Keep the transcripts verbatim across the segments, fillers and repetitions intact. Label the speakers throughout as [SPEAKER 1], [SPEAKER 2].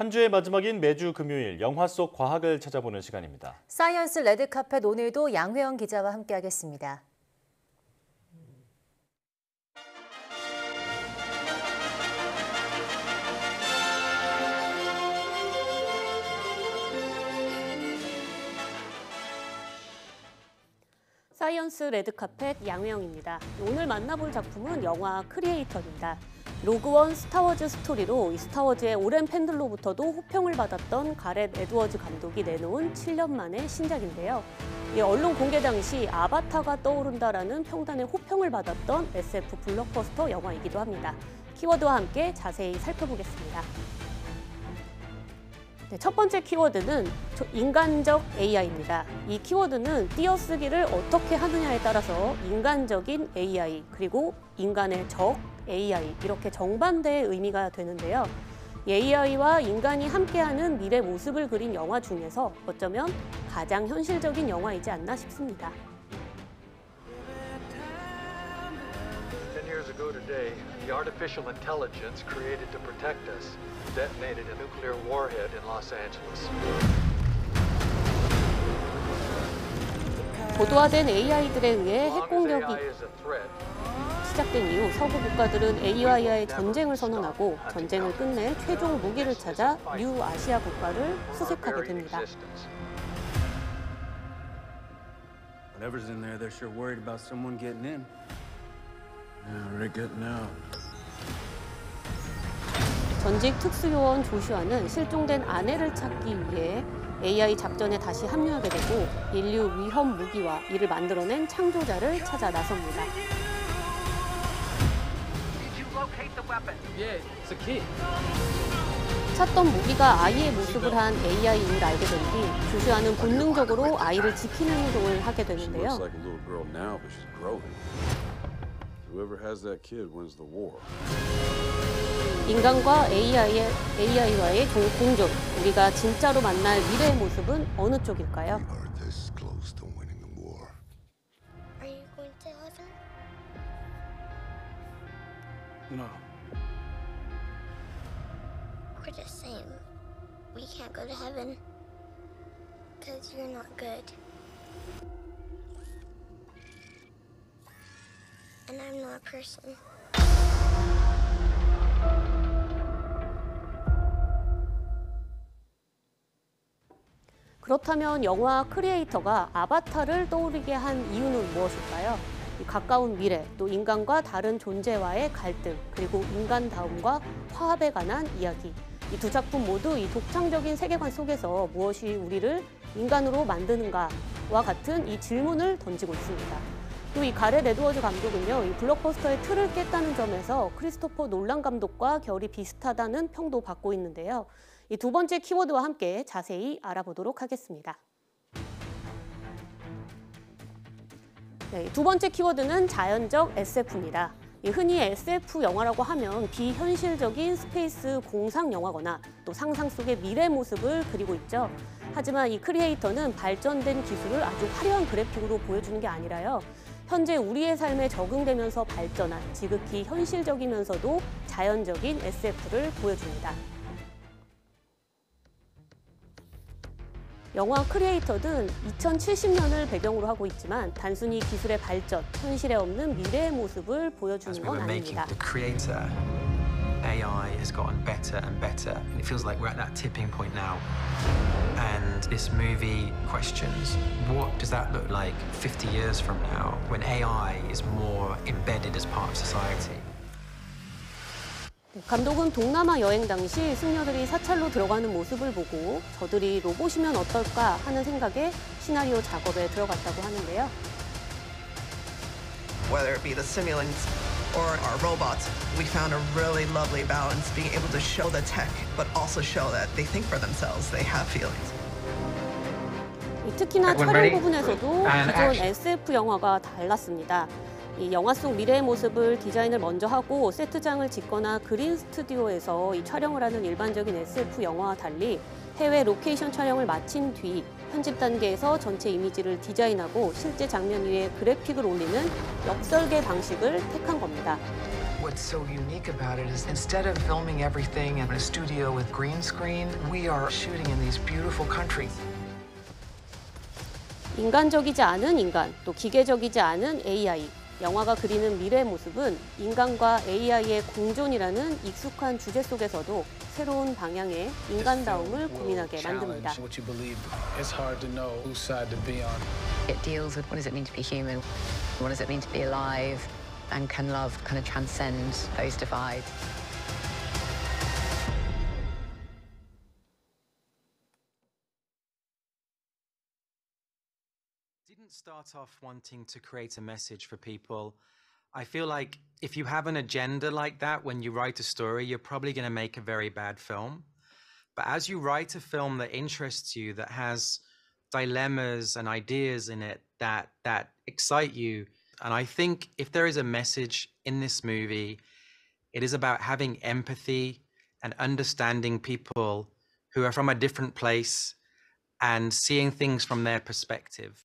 [SPEAKER 1] 한 주의 마지막인 매주 금요일 영화 속 과학을 찾아보는 시간입니다.
[SPEAKER 2] 사이언스 레드카펫 오늘도 양회영 기자와 함께하겠습니다.
[SPEAKER 3] 사이언스 레드카펫 양회영입니다. 오늘 만나볼 작품은 영화 크리에이터입니다. 로그원 스타워즈 스토리로 이 스타워즈의 오랜 팬들로부터도 호평을 받았던 가렛 에드워즈 감독이 내놓은 칠 년 만의 신작인데요. 이 언론 공개 당시 아바타가 떠오른다라는 평단의 호평을 받았던 에스에프 블록버스터 영화이기도 합니다. 키워드와 함께 자세히 살펴보겠습니다. 네, 첫 번째 키워드는 인간적 에이아이입니다. 이 키워드는 띄어쓰기를 어떻게 하느냐에 따라서 인간적인 에이아이, 그리고 인간의 적 에이아이 이렇게 정반대의 의미가 되는데요. 에이아이와 인간이 함께하는 미래 모습을 그린 영화 중에서 어쩌면 가장 현실적인 영화이지 않나 싶습니다.
[SPEAKER 4] Ten years ago today, the artificial intelligence created to protect us detonated a nuclear warhead in Los Angeles.
[SPEAKER 3] 고도화된 에이아이들에 의해 핵 공격이 시작된 이후 서구 국가들은 에이아이와의 전쟁을 선언하고 전쟁을 끝낼 최종 무기를 찾아 유아시아 국가를 수색하게 됩니다.
[SPEAKER 5] Whatever's in there, they're sure worried about someone getting in. Yeah, they're getting out.
[SPEAKER 3] 전직 특수요원 조슈아는 실종된 아내를 찾기 위해 에이아이 작전에 다시 합류하게 되고 인류 위험 무기와 이를 만들어낸 창조자를 찾아 나섭니다.
[SPEAKER 5] Yeah, it's a kid.
[SPEAKER 3] 찾던 무기가 아이의 모습을 한 에이아이임을 알게 된 뒤 조슈아는 본능적으로 아이를 지키는 행동을 하게 되는데요. 인간과 에이아이의, 에이아이와의 공존, 우리가 진짜로 만날 미래의 모습은 어느 쪽일까요?
[SPEAKER 5] No.
[SPEAKER 6] We're the same. We can't go to heaven because you're not good. And I'm not a person.
[SPEAKER 3] 그렇다면 영화 크리에이터가 아바타를 떠오르게 한 이유는 무엇일까요? 가까운 미래, 또 인간과 다른 존재와의 갈등, 그리고 인간다움과 화합에 관한 이야기. 이 두 작품 모두 이 독창적인 세계관 속에서 무엇이 우리를 인간으로 만드는가와 같은 이 질문을 던지고 있습니다. 또 이 가렛 에드워즈 감독은요, 이 블록버스터의 틀을 깼다는 점에서 크리스토퍼 놀란 감독과 결이 비슷하다는 평도 받고 있는데요. 이 두 번째 키워드와 함께 자세히 알아보도록 하겠습니다. 네, 두 번째 키워드는 자연적 에스에프입니다. 흔히 에스에프 영화라고 하면 비현실적인 스페이스 공상 영화거나 또 상상 속의 미래 모습을 그리고 있죠. 하지만 이 크리에이터는 발전된 기술을 아주 화려한 그래픽으로 보여주는 게 아니라요. 현재 우리의 삶에 적응되면서 발전한 지극히 현실적이면서도 자연적인 에스에프를 보여줍니다. 영화 크리에이터는 이천칠십 년을 배경으로 하고 있지만 단순히 기술의 발전, 현실에 없는 미래의 모습을 보여주는 건 아닙니다.
[SPEAKER 7] 에이아이 has gotten better and better, and it feels like we're at that tipping point now. And this movie questions, what does that look like fifty years from now, when 에이아이 is more embedded as part of society?
[SPEAKER 3] 감독은 동남아 여행 당시 승려들이 사찰로 들어가는 모습을 보고 저들이 로봇이면 어떨까 하는 생각에 시나리오 작업에 들어갔다고 하는데요.
[SPEAKER 8] Whether it be the simulants or our robots, we found a really lovely balance, being able to show the tech, but also show that they think for themselves, they have feelings.
[SPEAKER 3] 특히나 촬영 부분에서도 기존 에스에프 영화가 달랐습니다. 이 영화 속 미래의 모습을 디자인을 먼저 하고 세트장을 짓거나 그린 스튜디오에서 이 촬영을 하는 일반적인 에스에프 영화와 달리 해외 로케이션 촬영을 마친 뒤 편집 단계에서 전체 이미지를 디자인하고 실제 장면 위에 그래픽을 올리는 역설계 방식을 택한 겁니다.
[SPEAKER 9] What's so unique about it is instead of filming everything in a studio with green screen, we are shooting in these beautiful countries.
[SPEAKER 3] 인간적이지 않은 인간, 또 기계적이지 않은 에이아이. 영화가 그리는 미래 모습은 인간과 에이아이의 공존이라는 익숙한 주제 속에서도 새로운 방향의 인간다움을 고민하게 만듭니다.
[SPEAKER 10] It deals with what does it mean to be human, what does it mean to be alive, and can love kind of transcend those divides.
[SPEAKER 7] Didn't start off wanting to create a message for people. I feel like if you have an agenda like that when you write a story, you're probably going to make a very bad film. But as you write a film that interests you, that has dilemmas and ideas in it that that excite you, and I think if there is a message in this movie, it is about having empathy and understanding people who are from a different place and seeing things from their perspective.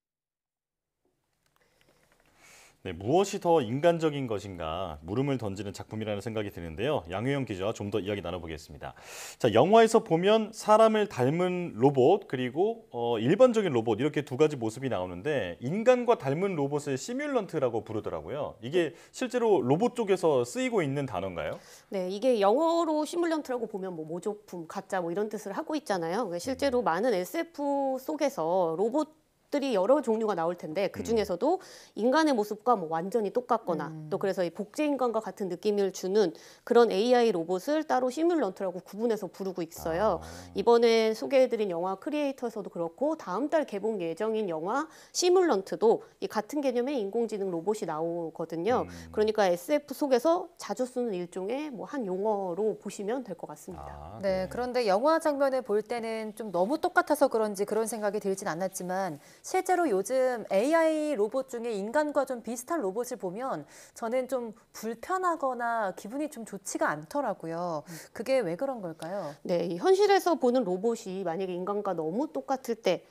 [SPEAKER 1] 네, 무엇이 더 인간적인 것인가 물음을 던지는 작품이라는 생각이 드는데요. 양효영 기자와 좀 더 이야기 나눠보겠습니다. 자, 영화에서 보면 사람을 닮은 로봇 그리고 어, 일반적인 로봇 이렇게 두 가지 모습이 나오는데 인간과 닮은 로봇을 시뮬런트라고 부르더라고요. 이게 실제로 로봇 쪽에서 쓰이고 있는 단어인가요?
[SPEAKER 3] 네, 이게 영어로 시뮬런트라고 보면 뭐 모조품, 가짜 뭐 이런 뜻을 하고 있잖아요. 실제로 많은 에스에프 속에서 로봇 들이 여러 종류가 나올 텐데 그 중에서도 인간의 모습과 뭐 완전히 똑같거나
[SPEAKER 2] 음.
[SPEAKER 3] 또 그래서 이 복제 인간과 같은 느낌을 주는 그런 에이아이 로봇을 따로 시뮬런트라고 구분해서 부르고 있어요.
[SPEAKER 1] 아.
[SPEAKER 3] 이번에 소개해드린 영화 크리에이터에서도 그렇고 다음 달 개봉 예정인 영화 시뮬런트도 이 같은 개념의 인공지능 로봇이 나오거든요.
[SPEAKER 1] 음.
[SPEAKER 3] 그러니까 에스에프 속에서 자주 쓰는 일종의 뭐 한 용어로 보시면 될 것 같습니다.
[SPEAKER 1] 아,
[SPEAKER 2] 네,
[SPEAKER 1] 네.
[SPEAKER 2] 그런데 영화 장면을 볼 때는 좀 너무 똑같아서 그런지 그런 생각이 들진 않았지만 실제로 요즘 에이아이 로봇 중에 인간과 좀 비슷한 로봇을 보면 저는 좀 불편하거나 기분이 좀 좋지가 않더라고요. 그게 왜 그런 걸까요?
[SPEAKER 3] 네, 이 현실에서 보는 로봇이 만약에 인간과 너무 똑같을 때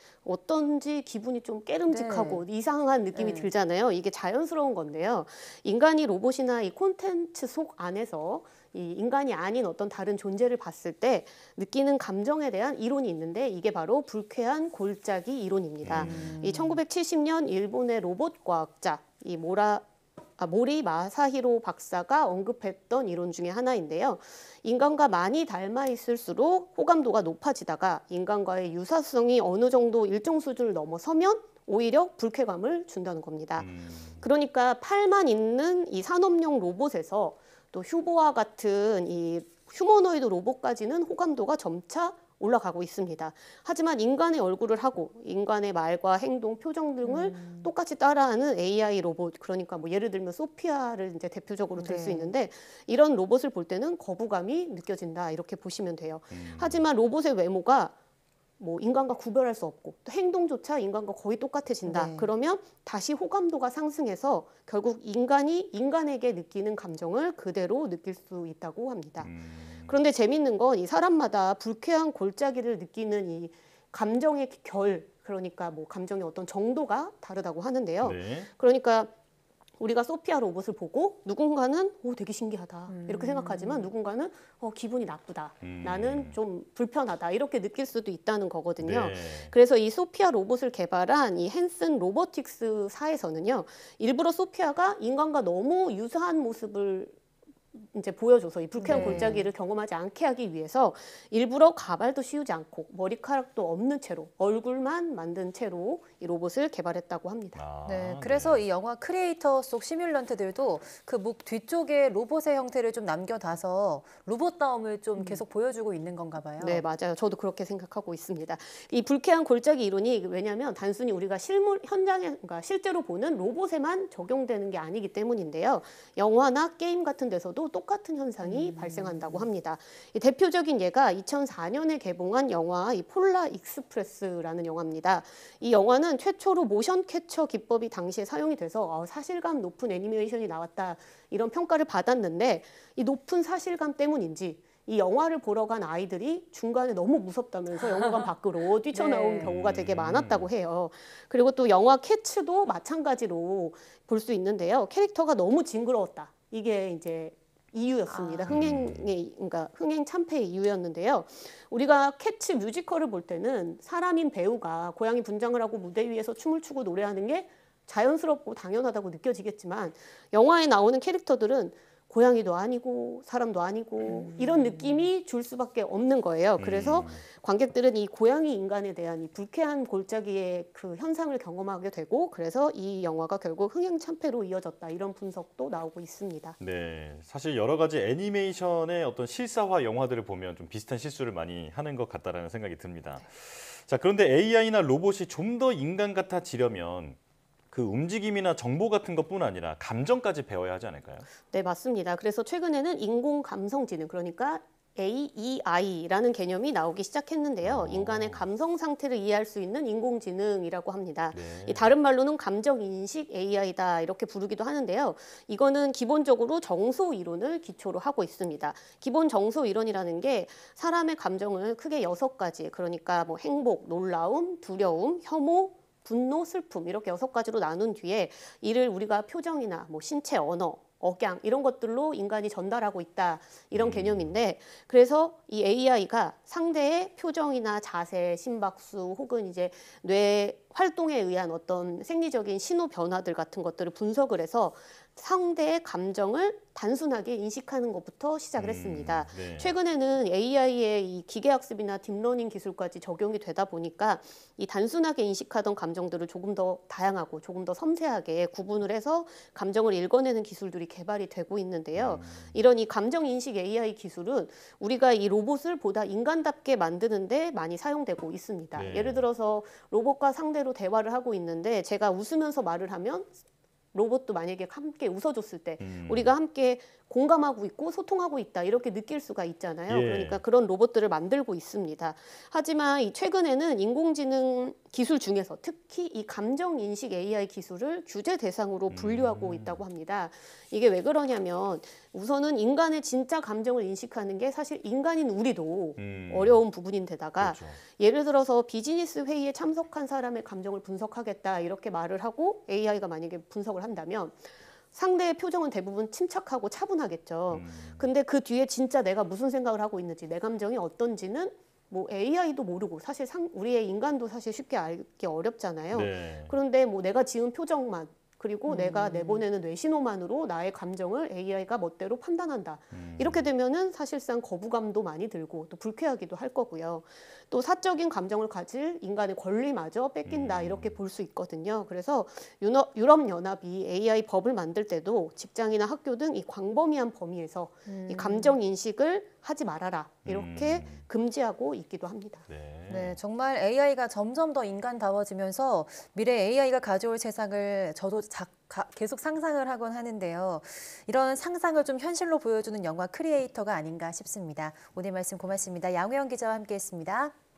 [SPEAKER 3] 어떤지 기분이 좀 깨름직하고
[SPEAKER 2] 네.
[SPEAKER 3] 이상한 느낌이
[SPEAKER 2] 네.
[SPEAKER 3] 들잖아요. 이게 자연스러운 건데요. 인간이 로봇이나 이 콘텐츠 속 안에서 이 인간이 아닌 어떤 다른 존재를 봤을 때 느끼는 감정에 대한 이론이 있는데 이게 바로 불쾌한 골짜기 이론입니다.
[SPEAKER 1] 음.
[SPEAKER 3] 이 천구백칠십 년 일본의 로봇 과학자 이 모라 아, 모리 마사히로 박사가 언급했던 이론 중에 하나인데요. 인간과 많이 닮아 있을수록 호감도가 높아지다가 인간과의 유사성이 어느 정도 일정 수준을 넘어서면 오히려 불쾌감을 준다는 겁니다.
[SPEAKER 1] 음.
[SPEAKER 3] 그러니까 팔만 있는 이 산업용 로봇에서 또 휴보와 같은 이 휴머노이드 로봇까지는 호감도가 점차 올라가고 있습니다. 하지만 인간의 얼굴을 하고 인간의 말과 행동, 표정 등을
[SPEAKER 2] 음.
[SPEAKER 3] 똑같이 따라하는 에이아이 로봇, 그러니까 뭐 예를 들면 소피아를 이제 대표적으로 들 수
[SPEAKER 2] 네.
[SPEAKER 3] 있는데 이런 로봇을 볼 때는 거부감이 느껴진다 이렇게 보시면 돼요.
[SPEAKER 1] 음.
[SPEAKER 3] 하지만 로봇의 외모가 뭐 인간과 구별할 수 없고 또 행동조차 인간과 거의 똑같아진다.
[SPEAKER 2] 네.
[SPEAKER 3] 그러면 다시 호감도가 상승해서 결국 인간이 인간에게 느끼는 감정을 그대로 느낄 수 있다고 합니다.
[SPEAKER 1] 음.
[SPEAKER 3] 그런데 재밌는 건 이 사람마다 불쾌한 골짜기를 느끼는 이 감정의 결, 그러니까 뭐 감정의 어떤 정도가 다르다고 하는데요.
[SPEAKER 1] 네.
[SPEAKER 3] 그러니까 우리가 소피아 로봇을 보고 누군가는 오 되게 신기하다
[SPEAKER 2] 음.
[SPEAKER 3] 이렇게 생각하지만 누군가는 어 기분이 나쁘다,
[SPEAKER 1] 음.
[SPEAKER 3] 나는 좀 불편하다 이렇게 느낄 수도 있다는 거거든요.
[SPEAKER 1] 네.
[SPEAKER 3] 그래서 이 소피아 로봇을 개발한 이 헨슨 로보틱스사에서는요, 일부러 소피아가 인간과 너무 유사한 모습을 이제 보여줘서 이 불쾌한
[SPEAKER 2] 네.
[SPEAKER 3] 골짜기를 경험하지 않게 하기 위해서 일부러 가발도 씌우지 않고 머리카락도 없는 채로 얼굴만 만든 채로 이 로봇을 개발했다고 합니다.
[SPEAKER 1] 아,
[SPEAKER 2] 네, 그래서
[SPEAKER 1] 네.
[SPEAKER 2] 이 영화 크리에이터 속 시뮬런트들도 그 목 뒤쪽에 로봇의 형태를 좀 남겨놔서 로봇다움을 좀 계속 보여주고 있는 건가 봐요.
[SPEAKER 3] 네, 맞아요. 저도 그렇게 생각하고 있습니다. 이 불쾌한 골짜기 이론이 왜냐하면 단순히 우리가 실물 현장에, 그러니까 실제로 보는 로봇에만 적용되는 게 아니기 때문인데요. 영화나 게임 같은 데서도 똑같은 현상이
[SPEAKER 2] 음.
[SPEAKER 3] 발생한다고 합니다. 이 대표적인 예가 이천사 년에 개봉한 영화 이 폴라 익스프레스라는 영화입니다. 이 영화는 최초로 모션 캡처 기법이 당시에 사용이 돼서 어, 사실감 높은 애니메이션이 나왔다 이런 평가를 받았는데 이 높은 사실감 때문인지 이 영화를 보러 간 아이들이 중간에 너무 무섭다면서 영화관 밖으로 뛰쳐나온
[SPEAKER 2] 네.
[SPEAKER 3] 경우가 되게 많았다고 해요. 그리고 또 영화 캐츠도 마찬가지로 볼 수 있는데요. 캐릭터가 너무 징그러웠다. 이게 이제 이유였습니다.
[SPEAKER 2] 아.
[SPEAKER 3] 흥행의 그러니까 흥행 참패의 이유였는데요. 우리가 캐츠 뮤지컬을 볼 때는 사람인 배우가 고양이 분장을 하고 무대 위에서 춤을 추고 노래하는 게 자연스럽고 당연하다고 느껴지겠지만 영화에 나오는 캐릭터들은 고양이도 아니고 사람도 아니고
[SPEAKER 2] 음.
[SPEAKER 3] 이런 느낌이 줄 수밖에 없는 거예요. 그래서
[SPEAKER 1] 음.
[SPEAKER 3] 관객들은 이 고양이 인간에 대한 이 불쾌한 골짜기의 그 현상을 경험하게 되고 그래서 이 영화가 결국 흥행 참패로 이어졌다 이런 분석도 나오고 있습니다.
[SPEAKER 1] 네, 사실 여러 가지 애니메이션의 어떤 실사화 영화들을 보면 좀 비슷한 실수를 많이 하는 것 같다라는 생각이 듭니다. 자, 그런데 에이아이나 로봇이 좀 더 인간 같아지려면 그 움직임이나 정보 같은 것뿐 아니라 감정까지 배워야 하지 않을까요?
[SPEAKER 3] 네, 맞습니다. 그래서 최근에는 인공감성지능, 그러니까 에이이아이라는 개념이 나오기 시작했는데요.
[SPEAKER 1] 오.
[SPEAKER 3] 인간의 감성 상태를 이해할 수 있는 인공지능이라고 합니다.
[SPEAKER 1] 네.
[SPEAKER 3] 이 다른 말로는 감정인식 에이아이다 이렇게 부르기도 하는데요. 이거는 기본적으로 정소 이론을 기초로 하고 있습니다. 기본 정소 이론이라는 게 사람의 감정을 크게 여섯 가지, 그러니까 뭐 행복, 놀라움, 두려움, 혐오, 분노, 슬픔 이렇게 여섯 가지로 나눈 뒤에 이를 우리가 표정이나 뭐 신체 언어, 억양 이런 것들로 인간이 전달하고 있다 이런
[SPEAKER 1] 음.
[SPEAKER 3] 개념인데 그래서 이 에이아이가 상대의 표정이나 자세, 심박수 혹은 이제 뇌 활동에 의한 어떤 생리적인 신호 변화들 같은 것들을 분석을 해서 상대의 감정을 단순하게 인식하는 것부터 시작을 했습니다.
[SPEAKER 1] 음, 네.
[SPEAKER 3] 최근에는 에이아이의 이 기계학습이나 딥러닝 기술까지 적용이 되다 보니까 이 단순하게 인식하던 감정들을 조금 더 다양하고 조금 더 섬세하게 구분을 해서 감정을 읽어내는 기술들이 개발이 되고 있는데요.
[SPEAKER 1] 음.
[SPEAKER 3] 이런 이 감정 인식 에이아이 기술은 우리가 이 로봇을 보다 인간답게 만드는 데 많이 사용되고 있습니다.
[SPEAKER 1] 네.
[SPEAKER 3] 예를 들어서 로봇과 상대로 대화를 하고 있는데 제가 웃으면서 말을 하면 로봇도 만약에 함께 웃어줬을 때
[SPEAKER 1] 음.
[SPEAKER 3] 우리가 함께 공감하고 있고 소통하고 있다 이렇게 느낄 수가 있잖아요.
[SPEAKER 1] 예.
[SPEAKER 3] 그러니까 그런 로봇들을 만들고 있습니다. 하지만 이 최근에는 인공지능 기술 중에서 특히 이 감정인식 에이아이 기술을 규제 대상으로 분류하고
[SPEAKER 1] 음.
[SPEAKER 3] 있다고 합니다. 이게 왜 그러냐면 우선은 인간의 진짜 감정을 인식하는 게 사실 인간인 우리도
[SPEAKER 1] 음.
[SPEAKER 3] 어려운 부분인데다가
[SPEAKER 1] 그렇죠.
[SPEAKER 3] 예를 들어서 비즈니스 회의에 참석한 사람의 감정을 분석하겠다 이렇게 말을 하고 에이아이가 만약에 분석을 한다면 상대의 표정은 대부분 침착하고 차분하겠죠.
[SPEAKER 1] 음.
[SPEAKER 3] 근데 그 뒤에 진짜 내가 무슨 생각을 하고 있는지 내 감정이 어떤지는 뭐 에이아이도 모르고 사실 상, 우리의 인간도 사실 쉽게 알기 어렵잖아요.
[SPEAKER 1] 네.
[SPEAKER 3] 그런데 뭐 내가 지은 표정만 그리고
[SPEAKER 2] 음.
[SPEAKER 3] 내가 내보내는 뇌신호만으로 나의 감정을 에이아이가 멋대로 판단한다.
[SPEAKER 1] 음.
[SPEAKER 3] 이렇게 되면은 사실상 거부감도 많이 들고 또 불쾌하기도 할 거고요. 또 사적인 감정을 가질 인간의 권리마저 뺏긴다
[SPEAKER 1] 음.
[SPEAKER 3] 이렇게 볼 수 있거든요. 그래서 유럽, 유럽연합이 에이아이 법을 만들 때도 직장이나 학교 등 이 광범위한 범위에서
[SPEAKER 2] 음.
[SPEAKER 3] 이 감정 인식을 하지 말아라 이렇게
[SPEAKER 1] 음.
[SPEAKER 3] 금지하고 있기도 합니다.
[SPEAKER 1] 네.
[SPEAKER 2] 네, 정말 에이아이가 점점 더 인간다워지면서 미래 에이아이가 가져올 세상을 저도 자, 가, 계속 상상을 하곤 하는데요. 이런 상상을 좀 현실로 보여주는 영화 크리에이터가 아닌가 싶습니다. 오늘 말씀 고맙습니다. 양우영 기자와 함께했습니다.